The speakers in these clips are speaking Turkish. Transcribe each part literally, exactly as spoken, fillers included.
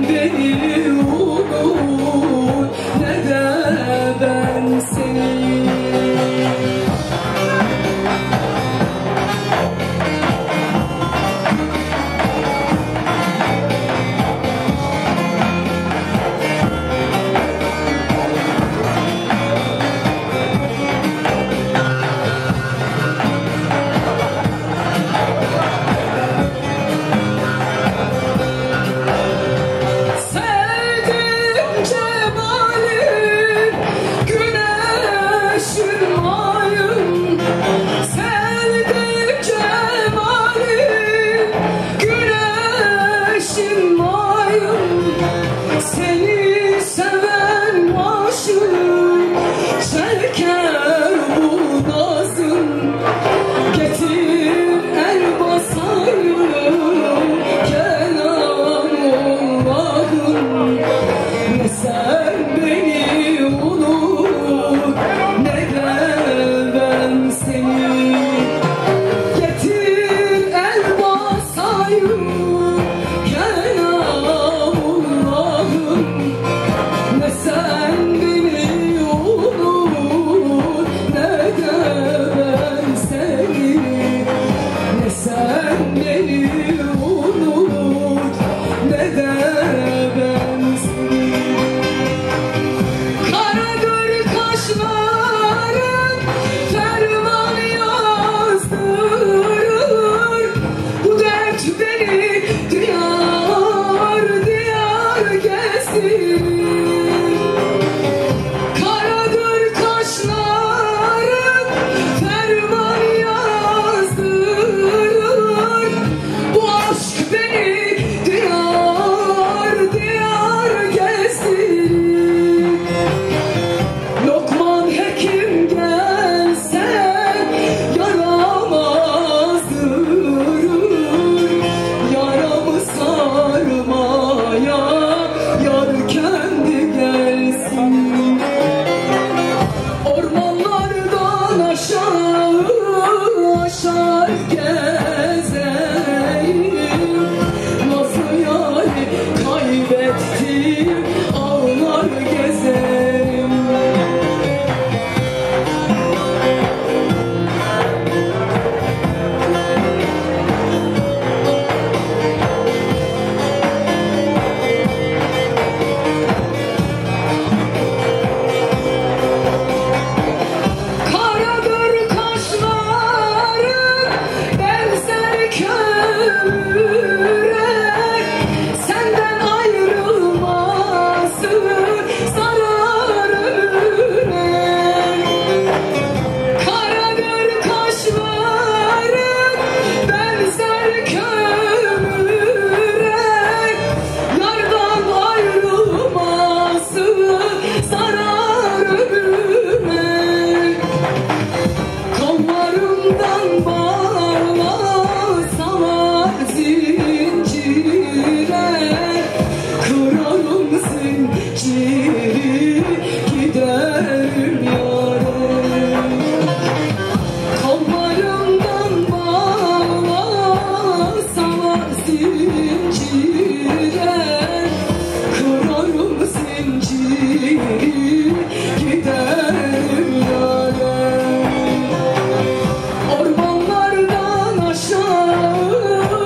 beni unut, ne de ben seni. Seni seven aşığım, çeker bu nazım. Getir el basayım, kelam olmadım. Ne sen beni unut, ne de ben seni. Getir el basayım, aşar gezeyim, nasıl yâri kaybettim, ağlar gezerim.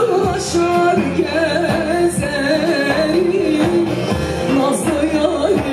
Gezerim, nazlı yârim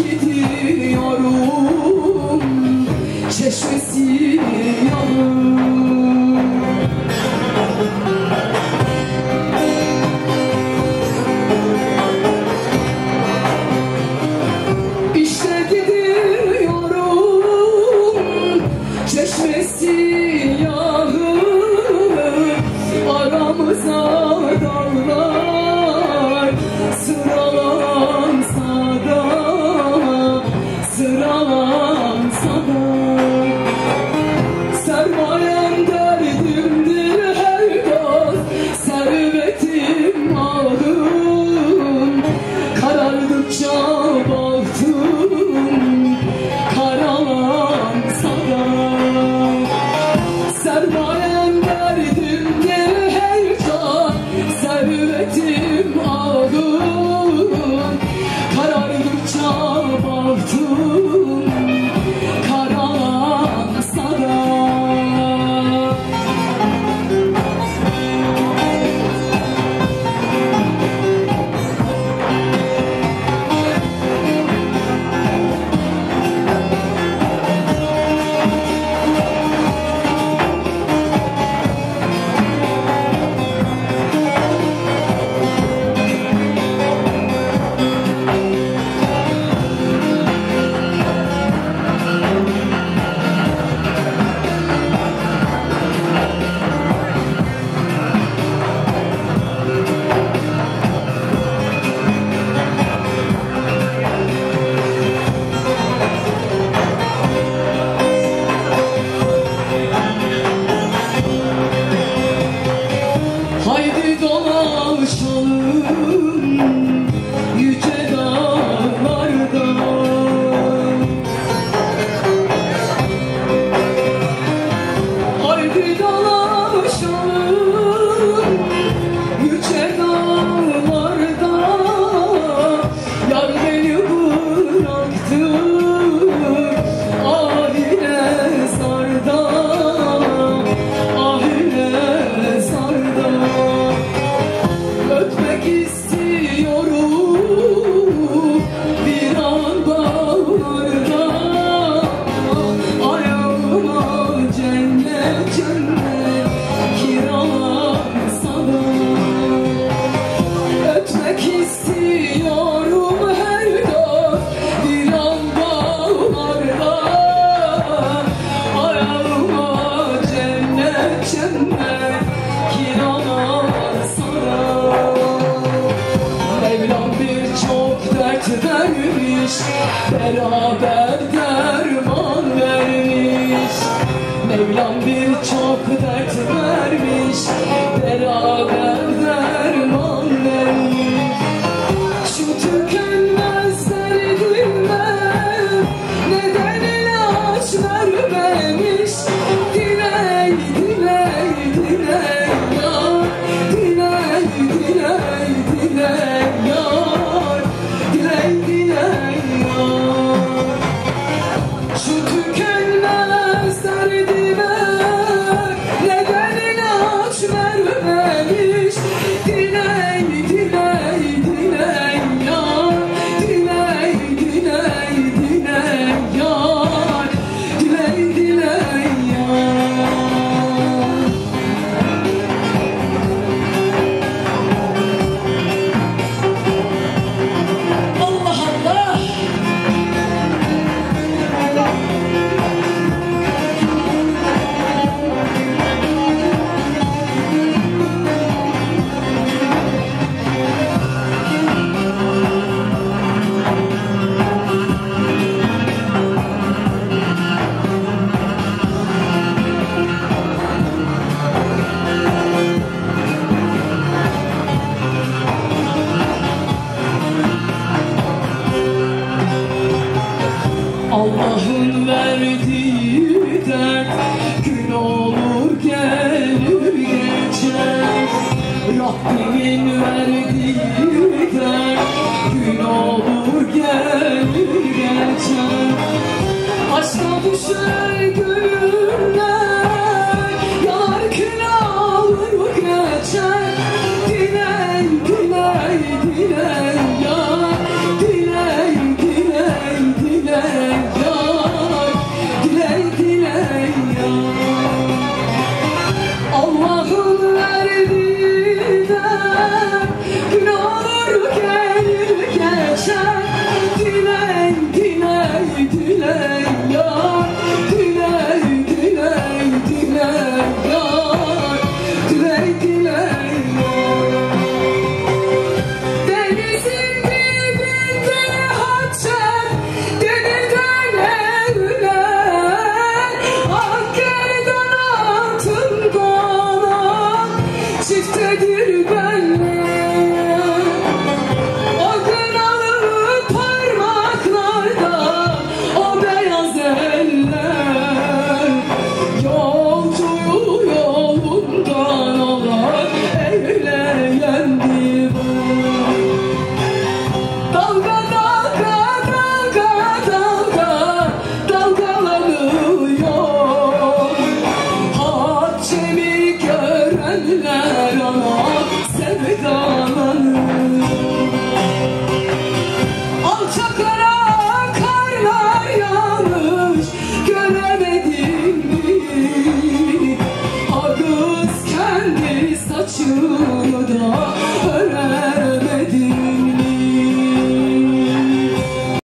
gidiyorum çeşmesi yanım. İşte gidiyorum çeşmesi yanım, aramıza dağlar sıralansa da, sıralansa da. Sermayem derdimdir her dost, servetim ahım, karardıkça baktım karalansa da. Sermayem derdimdir her dost, servetim ahım, karardıkça baktım karalansa da. Haydi dolaşalım yüce dağlarda, haydi dolaşalım yüce dağlarda. Yar beni bıraktı ahine sarda, ahine sarda. Ötmek istiyorum bir an bağlarda, ayağıma cennet cennet kiralansa da. Ötmek istiyorum her dost bir an bağlarda, ayağıma cennet cennet kiralansa da. Mevlam birçok dert vermiş, beraber derman vermiş. Mevlam birçok dert vermiş, beraber derman vermiş. Şu tükenmez derdime neden ilaç vermemiş? Diley, diley, diley ya, diley, diley, diley yar, diley, diley yar. Şu tükenmez derdime neden ilaç vermemiş? Diley, diley, diley yar, diley, diley, diley yar, diley, diley yar. Allah Allah. Allah'ın verdiği dert gün olur gelir geçer. Rabbimin verdiği dert gün olur gelir geçer. Aşka düşer gönüller, yar kül alır geçer. Diley, diley, diley yar, diley, diley, kendi saçım